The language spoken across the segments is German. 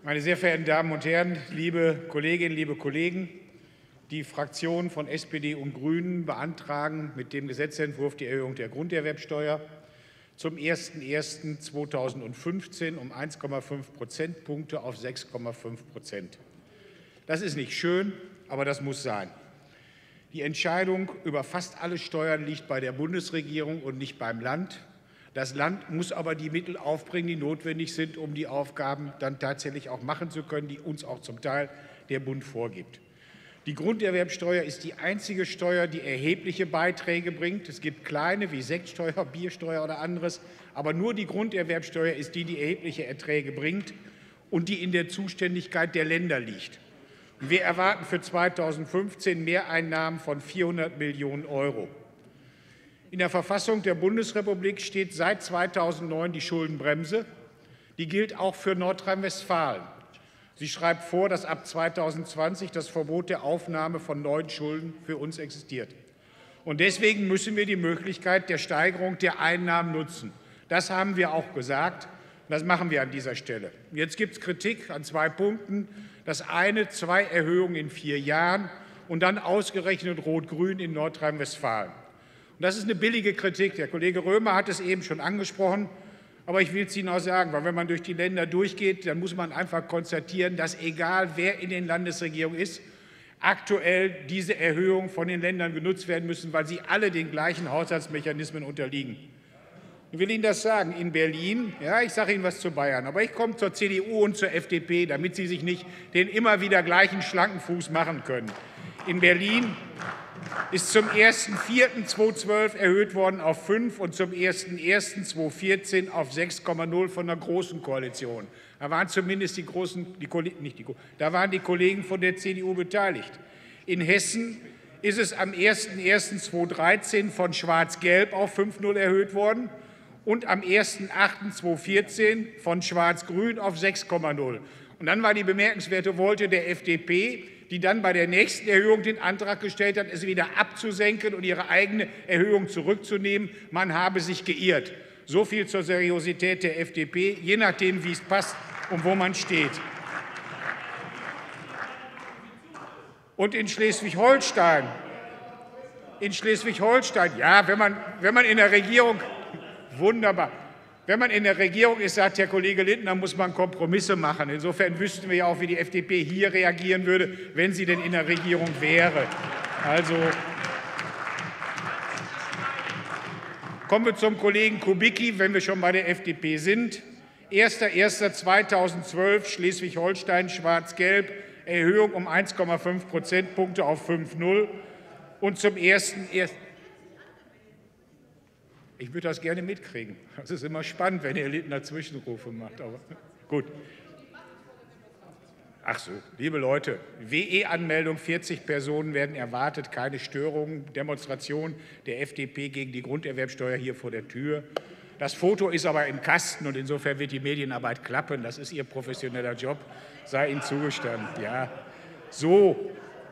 Meine sehr verehrten Damen und Herren, liebe Kolleginnen, liebe Kollegen! Die Fraktionen von SPD und Grünen beantragen mit dem Gesetzentwurf die Erhöhung der Grunderwerbsteuer zum 01.01.2015 um 1,5 Prozentpunkte auf 6,5%. Das ist nicht schön, aber das muss sein. Die Entscheidung über fast alle Steuern liegt bei der Bundesregierung und nicht beim Land. Das Land muss aber die Mittel aufbringen, die notwendig sind, um die Aufgaben dann tatsächlich auch machen zu können, die uns auch zum Teil der Bund vorgibt. Die Grunderwerbsteuer ist die einzige Steuer, die erhebliche Beiträge bringt. Es gibt kleine wie Sektsteuer, Biersteuer oder anderes, aber nur die Grunderwerbsteuer ist die, die erhebliche Erträge bringt und die in der Zuständigkeit der Länder liegt. Wir erwarten für 2015 Mehreinnahmen von 400 Millionen €. In der Verfassung der Bundesrepublik steht seit 2009 die Schuldenbremse. Die gilt auch für Nordrhein-Westfalen. Sie schreibt vor, dass ab 2020 das Verbot der Aufnahme von neuen Schulden für uns existiert. Und deswegen müssen wir die Möglichkeit der Steigerung der Einnahmen nutzen. Das haben wir auch gesagt. Das machen wir an dieser Stelle. Jetzt gibt es Kritik an 2 Punkten. Das eine, 2 Erhöhungen in 4 Jahren und dann ausgerechnet Rot-Grün in Nordrhein-Westfalen. Und das ist eine billige Kritik. Der Kollege Römer hat es eben schon angesprochen. Aber ich will es Ihnen auch sagen, weil wenn man durch die Länder durchgeht, dann muss man einfach konstatieren, dass egal wer in den Landesregierungen ist, aktuell diese Erhöhungen von den Ländern genutzt werden müssen, weil sie alle den gleichen Haushaltsmechanismen unterliegen. Ich will Ihnen das sagen, in Berlin, ja, ich sage Ihnen was zu Bayern, aber ich komme zur CDU und zur FDP, damit Sie sich nicht den immer wieder gleichen schlanken Fuß machen können. In Berlin ist zum 1.4.2012 erhöht worden auf 5 und zum 1.1.2014 auf 6,0 von der Großen Koalition. Da waren zumindest da waren die Kollegen von der CDU beteiligt. In Hessen ist es am 1.1.2013 von Schwarz-Gelb auf 5,0 erhöht worden und am 1.8.2014 von Schwarz-Grün auf 6,0. Und dann war die bemerkenswerte Wolte der FDP, die dann bei der nächsten Erhöhung den Antrag gestellt hat, es wieder abzusenken und ihre eigene Erhöhung zurückzunehmen. Man habe sich geirrt. So viel zur Seriosität der FDP, je nachdem, wie es passt und wo man steht. Und in Schleswig-Holstein, ja, wenn man in der Regierung, wunderbar. Wenn man in der Regierung ist, sagt Herr Kollege Lindner, muss man Kompromisse machen. Insofern wüssten wir ja auch, wie die FDP hier reagieren würde, wenn sie denn in der Regierung wäre. Also kommen wir zum Kollegen Kubicki, wenn wir schon bei der FDP sind. 1.1.2012 Schleswig-Holstein, Schwarz-Gelb, Erhöhung um 1,5 Prozentpunkte auf 5,0 und zum 1.1. Ich würde das gerne mitkriegen. Das ist immer spannend, wenn Herr Lindner Zwischenrufe macht. Aber gut. Ach so, liebe Leute, WE-Anmeldung, 40 Personen werden erwartet, keine Störungen. Demonstration der FDP gegen die Grunderwerbsteuer hier vor der Tür. Das Foto ist aber im Kasten und insofern wird die Medienarbeit klappen. Das ist Ihr professioneller Job, sei Ihnen zugestanden. Ja, so.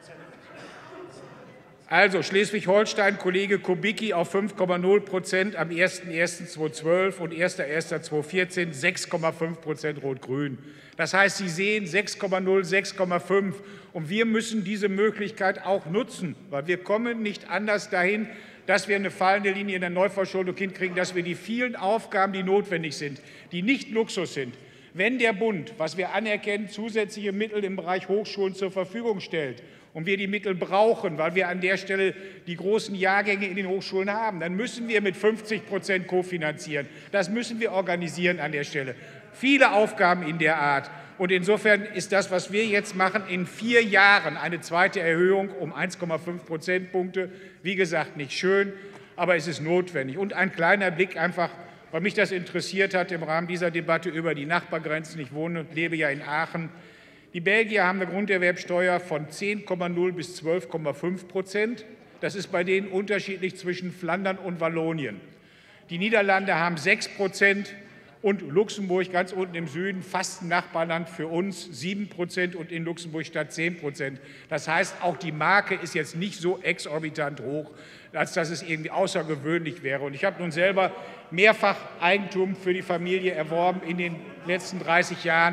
Also Schleswig-Holstein, Kollege Kubicki auf 5,0% am 1.1.2012 und 1.1.2014 6,5% Rot-Grün. Das heißt, Sie sehen 6,0, 6,5. Und wir müssen diese Möglichkeit auch nutzen, weil wir kommen nicht anders dahin, dass wir eine fallende Linie in der Neuverschuldung hinkriegen, dass wir die vielen Aufgaben, die notwendig sind, die nicht Luxus sind, wenn der Bund, was wir anerkennen, zusätzliche Mittel im Bereich Hochschulen zur Verfügung stellt und wir die Mittel brauchen, weil wir an der Stelle die großen Jahrgänge in den Hochschulen haben, dann müssen wir mit 50% kofinanzieren. Das müssen wir organisieren an der Stelle. Viele Aufgaben in der Art. Und insofern ist das, was wir jetzt machen, in 4 Jahren eine zweite Erhöhung um 1,5 Prozentpunkte. Wie gesagt, nicht schön, aber es ist notwendig. Und ein kleiner Blick einfach, weil mich das interessiert hat im Rahmen dieser Debatte über die Nachbargrenzen. Ich lebe ja in Aachen. Die Belgier haben eine Grunderwerbsteuer von 10,0 bis 12,5%. Das ist bei denen unterschiedlich zwischen Flandern und Wallonien. Die Niederlande haben 6% und Luxemburg ganz unten im Süden, fast ein Nachbarland für uns, 7% und in Luxemburg statt 10%. Das heißt, auch die Marke ist jetzt nicht so exorbitant hoch, als dass es irgendwie außergewöhnlich wäre. Und ich habe nun selber mehrfach Eigentum für die Familie erworben in den letzten 30 Jahren.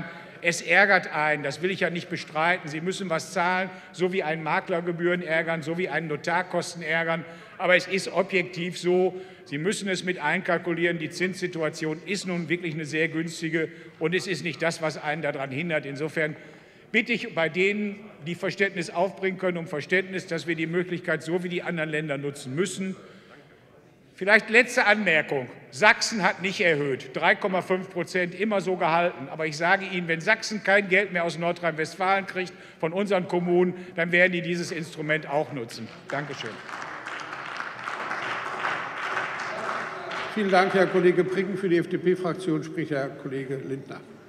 Es ärgert einen, das will ich ja nicht bestreiten. Sie müssen was zahlen, so wie einen Maklergebühren ärgern, so wie einen Notarkosten ärgern. Aber es ist objektiv so, Sie müssen es mit einkalkulieren. Die Zinssituation ist nun wirklich eine sehr günstige, und es ist nicht das, was einen daran hindert. Insofern bitte ich bei denen, die Verständnis aufbringen können, um Verständnis, dass wir die Möglichkeit so wie die anderen Länder nutzen müssen. Vielleicht letzte Anmerkung. Sachsen hat nicht erhöht, 3,5% immer so gehalten. Aber ich sage Ihnen, wenn Sachsen kein Geld mehr aus Nordrhein-Westfalen kriegt, von unseren Kommunen, dann werden die dieses Instrument auch nutzen. Dankeschön. Vielen Dank, Herr Kollege Pricken. Für die FDP-Fraktion spricht Herr Kollege Lindner.